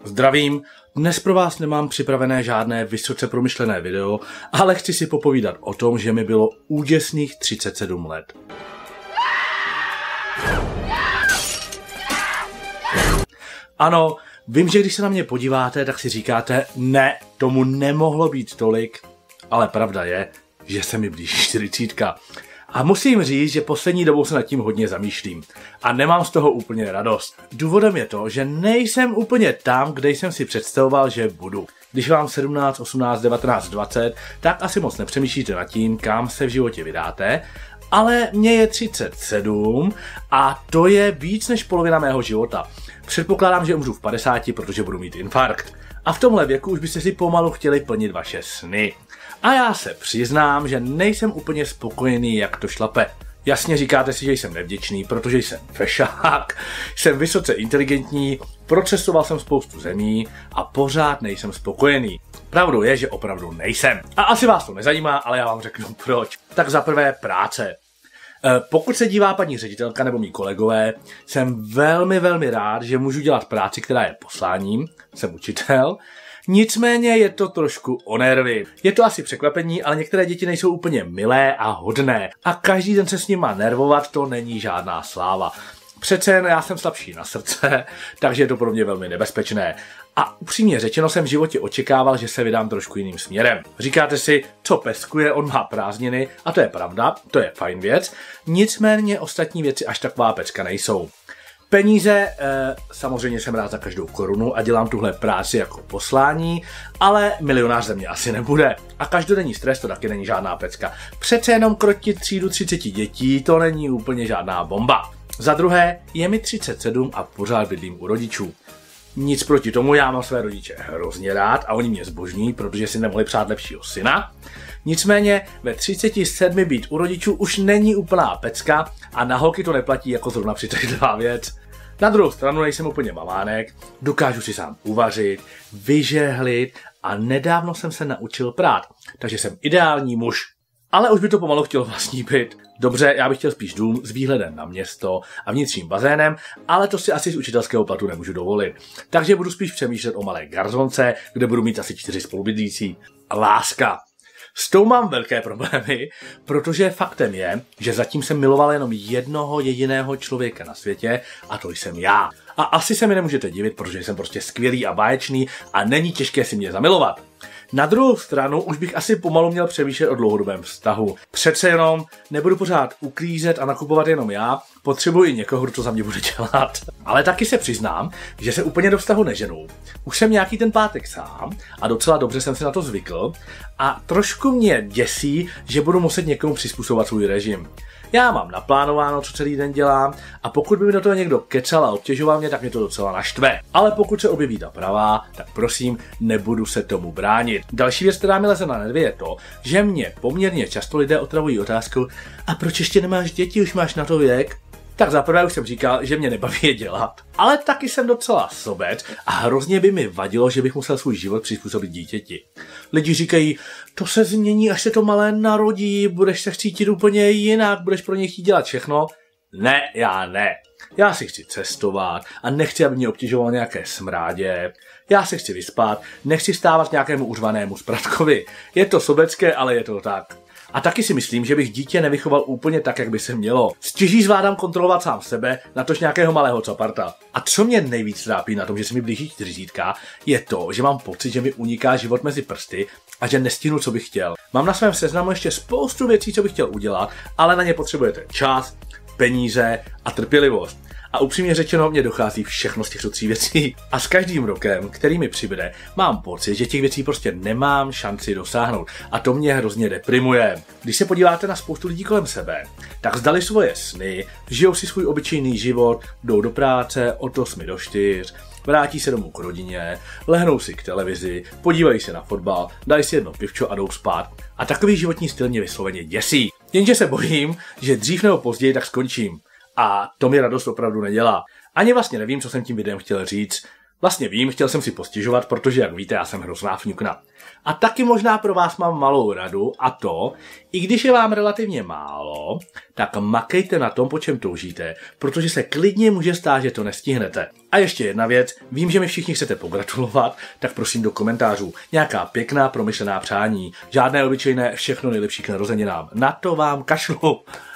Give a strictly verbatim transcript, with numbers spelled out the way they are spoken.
Zdravím, dnes pro vás nemám připravené žádné vysoce promyšlené video, ale chci si popovídat o tom, že mi bylo úděsných třicet sedm let. Ano, vím, že když se na mě podíváte, tak si říkáte, ne, tomu nemohlo být tolik, ale pravda je, že se mi blíží čtyřicítka. A musím říct, že poslední dobou se nad tím hodně zamýšlím. A nemám z toho úplně radost. Důvodem je to, že nejsem úplně tam, kde jsem si představoval, že budu. Když vám sedmnáct, osmnáct, devatenáct, dvacet, tak asi moc nepřemýšlíte nad tím, kam se v životě vydáte. Ale mně je třicet sedm a to je víc než polovina mého života. Předpokládám, že umřu v padesáti, protože budu mít infarkt. A v tomhle věku už byste si pomalu chtěli plnit vaše sny. A já se přiznám, že nejsem úplně spokojený, jak to šlape. Jasně říkáte si, že jsem nevděčný, protože jsem fešák, jsem vysoce inteligentní, procesoval jsem spoustu zemí a pořád nejsem spokojený. Pravdou je, že opravdu nejsem. A asi vás to nezajímá, ale já vám řeknu proč. Tak za prvé práce. Pokud se dívá paní ředitelka nebo mý kolegové, jsem velmi, velmi rád, že můžu dělat práci, která je posláním, jsem učitel. Nicméně je to trošku o nervy. Je to asi překvapení, ale některé děti nejsou úplně milé a hodné. A každý den se s nima nervovat, to není žádná sláva. Přece jen já jsem slabší na srdce, takže je to pro mě velmi nebezpečné. A upřímně řečeno jsem v životě očekával, že se vydám trošku jiným směrem. Říkáte si, co peskuje, on má prázdniny, a to je pravda, to je fajn věc. Nicméně ostatní věci až taková pecka nejsou. Peníze, eh, samozřejmě jsem rád za každou korunu a dělám tuhle práci jako poslání, ale milionář ze mě asi nebude. A každodenní stres to taky není žádná pecka. Přece jenom krotit třídu třiceti dětí, to není úplně žádná bomba. Za druhé, je mi třicet sedm a pořád bydlím u rodičů. Nic proti tomu, já mám své rodiče hrozně rád a oni mě zbožňují, protože si nemohli přát lepšího syna. Nicméně ve třiceti sedmi být u rodičů už není úplná pecka a na holky to neplatí jako zrovna přitažlivá věc. Na druhou stranu nejsem úplně mamánek, dokážu si sám uvařit, vyžehlit a nedávno jsem se naučil prát, takže jsem ideální muž. Ale už by to pomalu chtělo vlastní byt. Dobře, já bych chtěl spíš dům s výhledem na město a vnitřním bazénem, ale to si asi z učitelského platu nemůžu dovolit. Takže budu spíš přemýšlet o malé garzonce, kde budu mít asi čtyři spolubydlící. Láska. S tou mám velké problémy, protože faktem je, že zatím jsem miloval jenom jednoho jediného člověka na světě a to jsem já. A asi se mi nemůžete divit, protože jsem prostě skvělý a báječný a není těžké si mě zamilovat. Na druhou stranu už bych asi pomalu měl přemýšlet o dlouhodobém vztahu. Přece jenom nebudu pořád uklízet a nakupovat jenom já, potřebuji někoho, kdo to za mě bude dělat. Ale taky se přiznám, že se úplně do vztahu neženu. Už jsem nějaký ten pátek sám a docela dobře jsem si na to zvykl a trošku mě děsí, že budu muset někomu přizpůsobovat svůj režim. Já mám naplánováno, co celý den dělám a pokud by mi do toho někdo kecal a obtěžoval mě, tak mě to docela naštve. Ale pokud se objeví ta pravá, tak prosím, nebudu se tomu bránit. Další věc, která mi leze na nervy, je to, že mě poměrně často lidé otravují otázkou, a proč ještě nemáš děti, už máš na to věk? Tak zaprvé už jsem říkal, že mě nebaví je dělat, ale taky jsem docela sobec a hrozně by mi vadilo, že bych musel svůj život přizpůsobit dítěti. Lidi říkají, to se změní, až se to malé narodí, budeš se cítit úplně jinak, budeš pro něj chtít dělat všechno. Ne, já ne. Já si chci cestovat a nechci, aby mě obtěžoval nějaké smrádě. Já se chci vyspat, nechci stávat nějakému uřvanému spratkovi. Je to sobecké, ale je to tak. A taky si myslím, že bych dítě nevychoval úplně tak, jak by se mělo. Stěží zvládám kontrolovat sám sebe, natož nějakého malého caparta. A co mě nejvíc trápí na tom, že se mi blíží čtyřicítka, je to, že mám pocit, že mi uniká život mezi prsty a že nestihnu, co bych chtěl. Mám na svém seznamu ještě spoustu věcí, co bych chtěl udělat, ale na ně potřebujete čas, peníze a trpělivost. A upřímně řečeno, mě dochází všechno z těchto tří věcí. A s každým rokem, který mi přibude, mám pocit, že těch věcí prostě nemám šanci dosáhnout. A to mě hrozně deprimuje. Když se podíváte na spoustu lidí kolem sebe, tak zdali svoje sny, žijou si svůj obyčejný život, jdou do práce od osmi do čtyř, vrátí se domů k rodině, lehnou si k televizi, podívají se na fotbal, dají si jedno pivčo a jdou spát. A takový životní styl mě vysloveně děsí. Jenže se bojím, že dřív nebo později tak skončím. A to mi radost opravdu nedělá. Ani vlastně nevím, co jsem tím videem chtěl říct. Vlastně vím, chtěl jsem si postěžovat, protože, jak víte, já jsem hrozná fňukna. A taky možná pro vás mám malou radu, a to, i když je vám relativně málo, tak makejte na tom, po čem toužíte, protože se klidně může stát, že to nestihnete. A ještě jedna věc, vím, že mi všichni chcete pogratulovat, tak prosím do komentářů. Nějaká pěkná promyšlená přání, žádné obyčejné všechno nejlepší k narozeninám. Na to vám kašlu.